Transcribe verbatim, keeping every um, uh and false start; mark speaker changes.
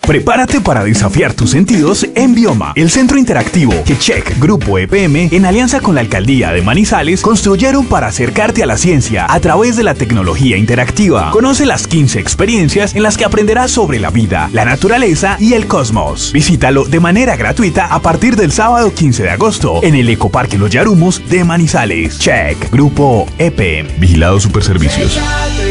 Speaker 1: Prepárate para desafiar tus sentidos en Bioma, el centro interactivo que Check Grupo E P M, en alianza con la Alcaldía de Manizales, construyeron para acercarte a la ciencia a través de la tecnología interactiva. Conoce las quince experiencias en las que aprenderás sobre la vida, la naturaleza y el cosmos. Visítalo de manera gratuita a partir del sábado quince de agosto en el Ecoparque Los Yarumos de Manizales. Check Grupo E P M. Vigilado Superservicios.